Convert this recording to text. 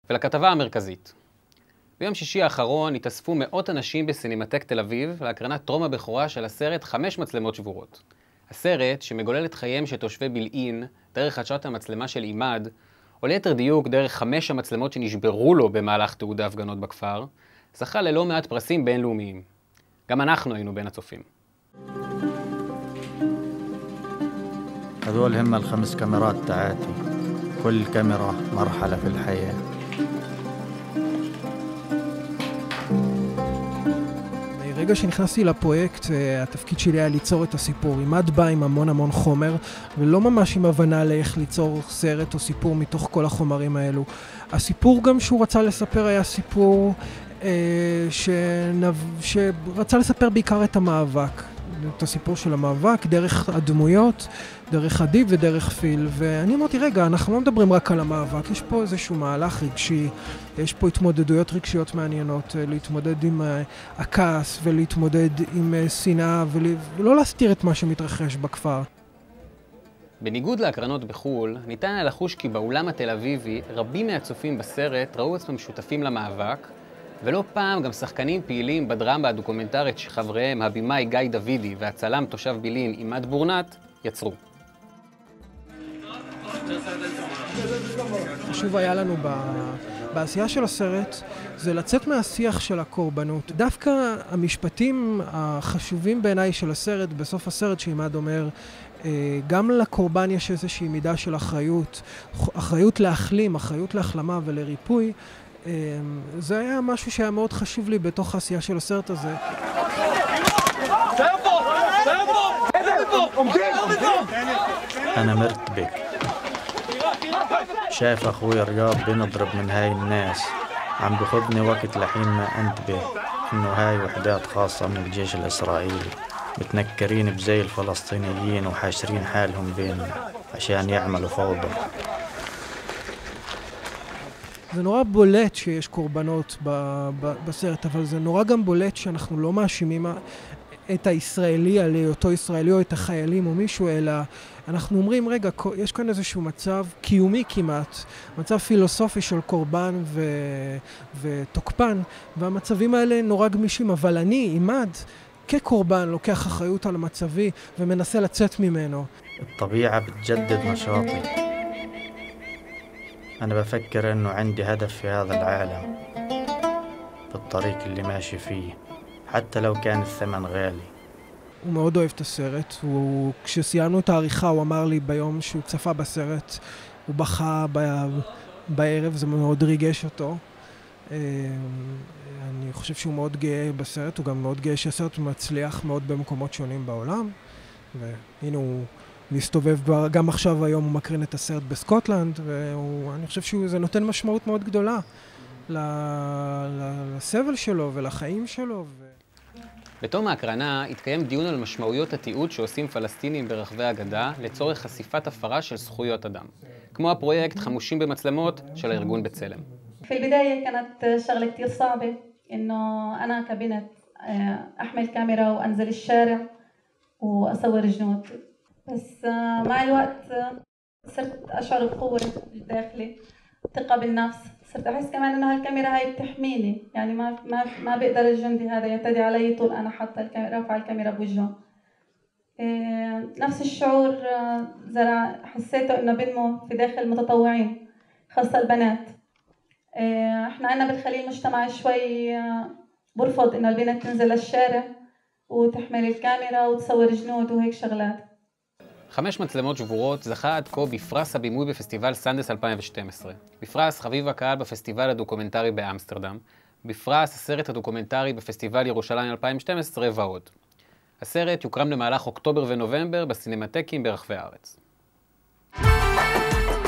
ולכתבה המרכזית. ביום שישי האחרון התאספו מאות אנשים בסינמטק תל אביב להקרנת טרום הבכורה של הסרט 5 מצלמות שבורות. הסרט, שמגולל את חייהם של תושבי בילעין דרך חדשת המצלמה של אימד, או ליתר דיוק דרך 5 המצלמות שנשברו לו במהלך תיעוד ההפגנות בכפר, זכה ללא מעט פרסים בינלאומיים. גם אנחנו היינו בין הצופים. هذول هم ال5 كاميرات تاعتي. كل كاميرا مرحلة في الحياة. ברגע שנכנסתי לפרויקט, התפקיד שלי היה ליצור את הסיפור. אימד בא עם המון חומר, ולא ממש עם הבנה לאיך ליצור סרט או סיפור מתוך כל החומרים האלו. הסיפור גם שהוא רצה לספר היה סיפור שרצה לספר בעיקר את המאבק. את הסיפור של המאבק, דרך הדמויות, דרך עדי ודרך פיל. ואני אמרתי, רגע, אנחנו לא מדברים רק על המאבק, יש פה איזשהו מהלך רגשי, יש פה התמודדויות רגשיות מעניינות, להתמודד עם הכעס ולהתמודד עם שנאה ולא להסתיר את מה שמתרחש בכפר. בניגוד להקרנות בחול, ניתן היה לחוש כי באולם התל אביבי רבים מהצופים בסרט ראו עצמם שותפים למאבק, ולא פעם גם שחקנים פעילים בדרמה הדוקומנטרית שחבריהם הבימאי גיא דוידי והצלם תושב בילעין אימד בורנת יצרו. חשוב היה לנו בעשייה של הסרט זה לצאת מהשיח של הקורבנות. דווקא המשפטים החשובים בעיניי של הסרט, בסוף הסרט שאימד אומר, גם לקורבן יש איזושהי מידה של אחריות להחלים, אחריות להחלמה ולריפוי. זה היה משהו שהיה מאוד חשוב לי בתוך העשייה של הסרט הזה. أنا مرتبك. شايف أخوي رياض بنضرب من هاي الناس. عم بخذني وقت لحين ما أنتبه إنه هاي وحدات خاصة من الجيش الإسرائيلي متنكرين بزي الفلسطينيين وحاشرين حالهم بيننا عشان يعملوا فوضى. זה נורא בולט שיש קורבנות בסרט, אבל זה נורא גם בולט שאנחנו לא מאשימים את הישראלי על אותו ישראלי או את החיילים או מישהו, אלא אנחנו אומרים, רגע, יש כאן איזשהו מצב קיומי כמעט, מצב פילוסופי של קורבן ותוקפן, והמצבים האלה נורא גמישים, אבל אני, אימד, כקורבן, לוקח אחריות על המצבי ומנסה לצאת ממנו. الطبيعة بتجدد نشاطي. أنا بفكر إنه عندي هدف في هذا العالم بالطريق اللي ماشي فيه حتى لو كان الثمن غالي. הוא מאוד אוהב את הסרט, כשסיימנו את העריכה הוא אמר לי ביום שהוא צפה בסרט, הוא בכה בערב, זה מאוד ריגש אותו. אני חושב שהוא מאוד גאה בסרט, הוא גם מאוד גאה שהסרט מצליח מאוד במקומות שונים בעולם, והנה הוא מסתובב גם עכשיו היום הוא מקרין את הסרט בסקוטלנד, ואני חושב שזה נותן משמעות מאוד גדולה לסבל שלו ולחיים שלו. בתום ההקרנה התקיים דיון על משמעויות התיעוד שעושים פלסטינים ברחבי הגדה לצורך חשיפת הפרה של זכויות אדם, כמו הפרויקט חמושים במצלמות של הארגון בצלם. في البداية كانت شغلة كتير صعبة إنه أنا كبنت أحمل كاميرا وأنزل الشارع وأصور جنود. بس مع الوقت صرت أشعر بقوة الداخلي، ثقة بالنفس، صرت أحس كمان إنه هالكاميرا هاي بتحميني، يعني ما بقدر الجندي هذا يعتدي علي طول أنا حاطة الكاميرا رافعة الكاميرا بوجهه. نفس الشعور حسيته إنه بنمو في داخل المتطوعين خاصة البنات. إحنا عنا بالخليل مجتمع شوي برفض إنه البنت تنزل للشارع وتحمل الكاميرا وتصور جنود وهيك شغلات. 5 מצלמות שבורות זכה עד כה בפרס הבימוי בפסטיבל סנדס 2012, בפרס חביב הקהל בפסטיבל הדוקומנטרי באמסטרדם, בפרס הסרט הדוקומנטרי בפסטיבל ירושלים 2012 ועוד. הסרט יוקרן במהלך אוקטובר ונובמבר בסינמטקים ברחבי הארץ.